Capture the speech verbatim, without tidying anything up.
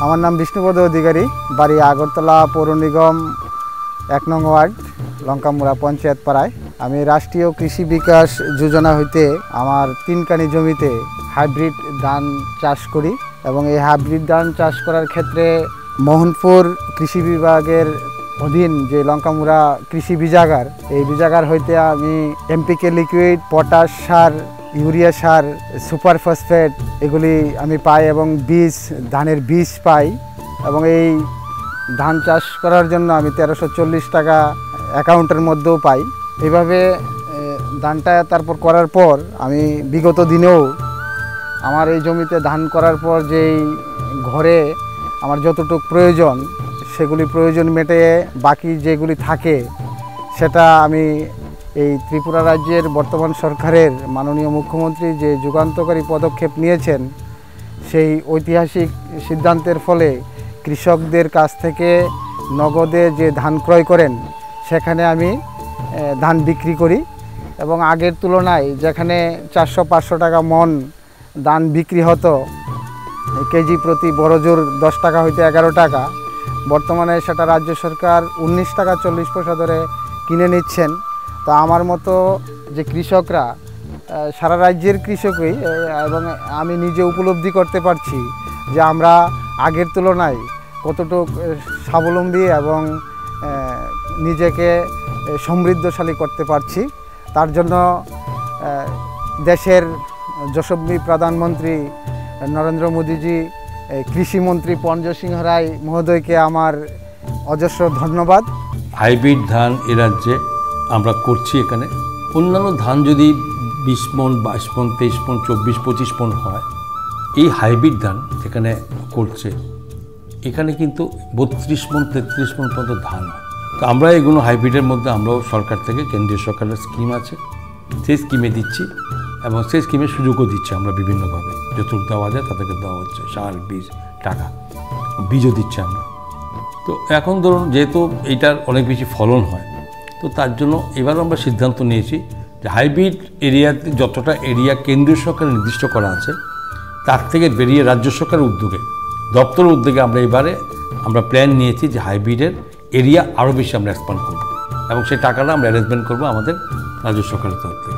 আমার নাম বিষ্ণুপদ অধিকারী, বাড়ি আগরতলা পৌর নিগম এক নং ওয়ার্ড লঙ্কামুড়া পঞ্চায়েত পাড়ায়। আমি রাষ্ট্রীয় কৃষি বিকাশ যোজনা হইতে আমার তিনকানি জমিতে হাইব্রিড ধান চাষ করি এবং এই হাইব্রিড ধান চাষ করার ক্ষেত্রে মোহনপুর কৃষি বিভাগের অধীন যে লঙ্কামুড়া কৃষি বীজাগার, এই বীজাগার হইতে আমি এমপিকে লিকুইড, পটাশ সার, ইউরিয়া সার, সুপার ফসফেট এগুলি আমি পাই এবং বীজ, ধানের বীজ পাই এবং এই ধান চাষ করার জন্য আমি তেরোশো চল্লিশ টাকা অ্যাকাউন্টের মধ্যেও পাই। এইভাবে ধানটা তারপর করার পর আমি বিগত দিনেও আমার এই জমিতে ধান করার পর যেই ঘরে আমার যতটুকু প্রয়োজন সেগুলি প্রয়োজন মেটে বাকি যেগুলি থাকে সেটা আমি এই ত্রিপুরা রাজ্যের বর্তমান সরকারের মাননীয় মুখ্যমন্ত্রী যে যুগান্তকারী পদক্ষেপ নিয়েছেন, সেই ঐতিহাসিক সিদ্ধান্তের ফলে কৃষকদের কাছ থেকে নগদে যে ধান ক্রয় করেন সেখানে আমি ধান বিক্রি করি এবং আগের তুলনায় যেখানে চারশো পাঁচশো টাকা মন ধান বিক্রি হতো কেজি প্রতি বড়জোর দশ টাকা হইতে এগারো টাকা, বর্তমানে সেটা রাজ্য সরকার উনিশ টাকা চল্লিশ পয়সা ধরে কিনে নিচ্ছেন। তো আমার মতো যে কৃষকরা, সারা রাজ্যের কৃষকই, এবং আমি নিজে উপলব্ধি করতে পারছি যে আমরা আগের তুলনায় কতটুকু স্বাবলম্বী এবং নিজেকে সমৃদ্ধশালী করতে পারছি। তার জন্য দেশের যশস্বী প্রধানমন্ত্রী নরেন্দ্র মোদীজি, কৃষিমন্ত্রী পঞ্জ সিংহ রায় মহোদয়কে আমার অজস্র ধন্যবাদ। হাইব্রিড ধান এ রাজ্যে আমরা করছি। এখানে অন্যান্য ধান যদি বিশ মন, বাইশ মন, তেইশ মন, চব্বিশ পঁচিশ মন হয়, এই হাইব্রিড ধান যেখানে করছে এখানে কিন্তু বত্রিশ মন তেত্রিশ মন পর্যন্ত ধান হয়। তো আমরা এগুলো হাইব্রিডের মধ্যে আমরাও সরকার থেকে, কেন্দ্রীয় সরকারের স্কিম আছে, সেই স্কিমে দিচ্ছি এবং সেই স্কিমের সুযোগও দিচ্ছি আমরা বিভিন্নভাবে, যতটুকু দেওয়া যায় তাদেরকে দেওয়া হচ্ছে, সার, বীজ, টাকা, বীজও দিচ্ছি আমরা। তো এখন ধরুন যেহেতু এইটার অনেক বেশি ফলন হয়, তো তার জন্য এবার আমরা সিদ্ধান্ত নিয়েছি যে হাইব্রিড এরিয়াতে যতটা এরিয়া কেন্দ্রীয় সরকারের নির্দিষ্ট করা আছে তার থেকে বেরিয়ে রাজ্য সরকারের উদ্যোগে, দপ্তরের উদ্যোগে আমরা এবারে আমরা প্ল্যান নিয়েছি যে হাইব্রিডের এরিয়া আরও বেশি আমরা এক্সপান্ড করব এবং সেই টাকাটা আমরা অ্যারেঞ্জমেন্ট করবো আমাদের রাজ্য সরকারের তরফ থেকে।